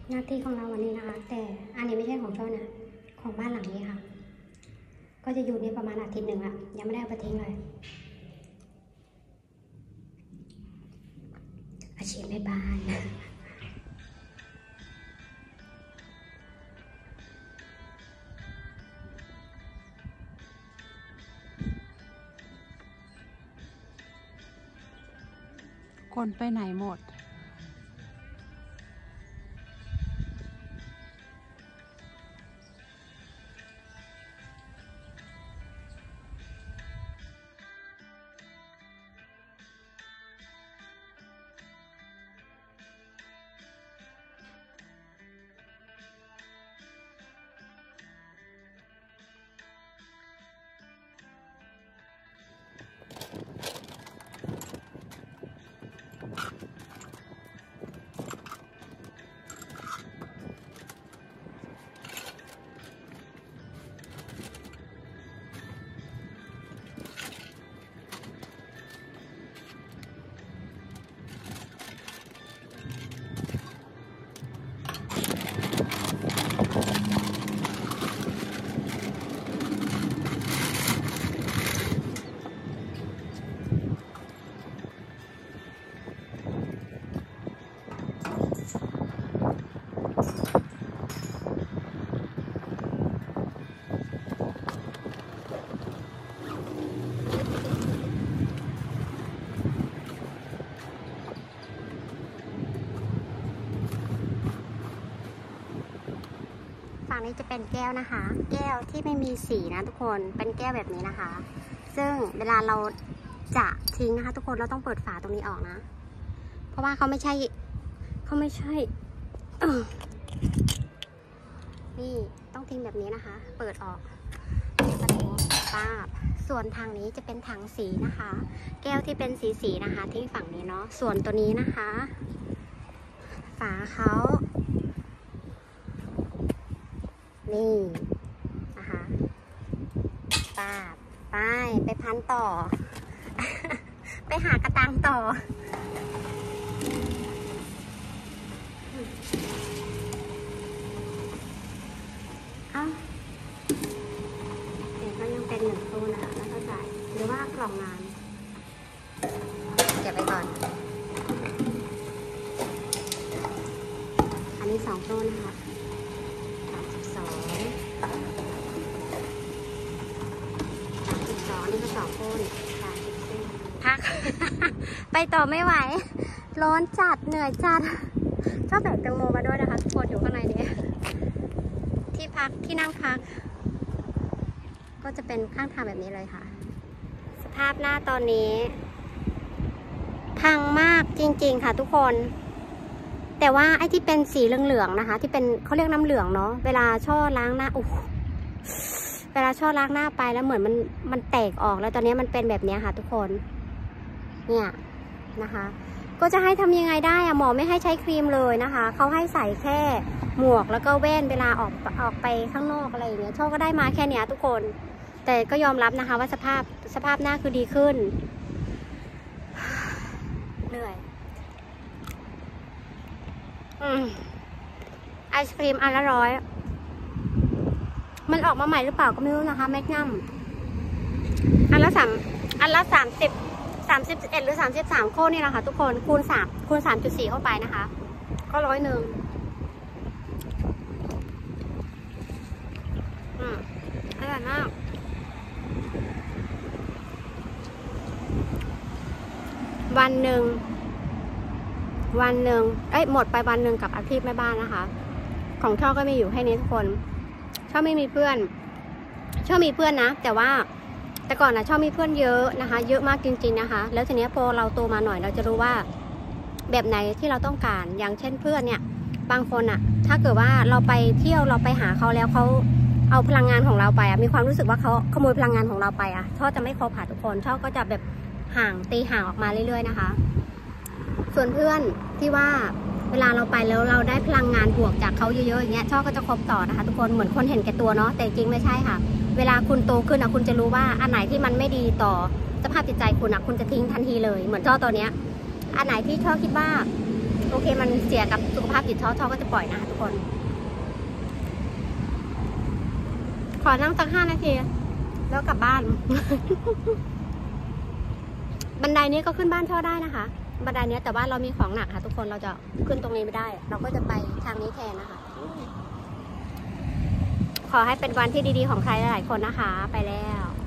หน้าที่ของเราวันนี้นะคะแต่อันนี้ไม่ใช่ของช่อนะของบ้านหลังนี้ค่ะก็จะอยู่นี่ประมาณอาทิตย์หนึ่งละยังไม่ได้เอาไปทิ้งเลยอาชีพแม่บ้านคนไปไหนหมดฝั่งนี้จะเป็นแก้วนะคะแก้วที่ไม่มีสีนะทุกคนเป็นแก้วแบบนี้นะคะซึ่งเวลาเราจะทิ้งนะคะทุกคนเราต้องเปิดฝาตรงนี้ออกนะเพราะว่าเขาไม่ใช่นี่ต้องทิ้งแบบนี้นะคะเปิดออกกระทิ้งป้าบส่วนทางนี้จะเป็นถังสีนะคะแก้วที่เป็นสีนะคะทิ้งฝั่งนี้เนาะส่วนตัวนี้นะคะฝาเขานี่นะคะป้าบไปพันต่อ ไปหากระตังต่อเอ้าเดี๋ยวก็ยังเป็น1 ตู้นะคะแล้วก็ใส่หรือว่ากล่องงานเก็บไปก่อนอันนี้2 ตู้นะคะนี่ก็2 คนพัก ไปต่อไม่ไหวร้อนจัดเหนื่อยจัดชอบแบกแตงโมมาด้วยนะคะทุกคนอยู่ข้างในนี้ที่พักที่นั่งพักก็จะเป็นข้างทางแบบนี้เลยค่ะสภาพหน้าตอนนี้พังมากจริงๆค่ะทุกคนแต่ว่าไอ้ที่เป็นสีเหลืองๆนะคะที่เป็นเขาเรียกน้ำเหลืองเนาะเวลาช่อล้างหน้าเวลาช่อล้างหน้าไปแล้วเหมือนมันแตกออกแล้วตอนนี้มันเป็นแบบนี้ค่ะทุกคนเนี่ยนะคะก็จะให้ทำยังไงได้อะหมอไม่ให้ใช้ครีมเลยนะคะเขาให้ใส่แค่หมวกแล้วก็แว่นเวลาออกไปข้างนอกอะไรอย่างเงี้ยช่อก็ได้มาแค่เนี้ยทุกคนแต่ก็ยอมรับนะคะว่าสภาพหน้าคือดีขึ้นเหนื่อยไอศครีมอันละ100มันออกมาใหม่หรือเปล่าก็ไม่รู้นะคะแมกนัมอันละ31หรือ33โค้นี่แหละค่ะทุกคนคูณ 3.4 เข้าไปนะคะก็100อร่อยมากวันหนึ่งหมดไปวันหนึ่งกับอาชีพแม่บ้านนะคะของช่อก็มีอยู่แค่นี้ทุกคนช่อไม่มีเพื่อนช่อมีเพื่อนนะแต่ว่าแต่ก่อนนะช่อมีเพื่อนเยอะนะคะเยอะมากจริงๆนะคะแล้วทีนี้พอเราโตมาหน่อยเราจะรู้ว่าแบบไหนที่เราต้องการอย่างเช่นเพื่อนเนี่ยบางคนอะถ้าเกิดว่าเราไปเที่ยวเราไปหาเขาแล้วเขาเอาพลังงานของเราไปอะมีความรู้สึกว่าเขาขโมยพลังงานของเราไปอะช่อจะไม่คบหาทุกคนช่อก็จะแบบตีห่างออกมาเรื่อยๆนะคะส่วนเพื่อนที่ว่าเวลาเราไปแล้วเราได้พลังงานบวกจากเขาเยอะๆอย่างเงี้ยช่อก็จะคบต่อนะคะทุกคนเหมือนคนเห็นแก่ตัวเนาะแต่จริงไม่ใช่ค่ะเวลาคุณโตขึ้นนะคุณจะรู้ว่าอันไหนที่มันไม่ดีต่อสภาพจิตใจคุณนะคุณจะทิ้งทันทีเลยเหมือนช่อตัวเนี้ยอันไหนที่ช่อคิดว่าโอเคมันเสียกับสุขภาพจิตท้อก็จะปล่อยนะทุกคน ขอนั่งสัก5 นาทีแล้วกลับบ้าน บันไดนี้ก็ขึ้นบ้านช่อได้นะคะ บันไดนี้แต่ว่าเรามีของหนักค่ะทุกคนเราจะขึ้นตรงนี้ไม่ได้ เราก็จะไปทางนี้แทนนะคะ ขอให้เป็นวันที่ดีๆของใครหลายๆคนนะคะ ไปแล้ว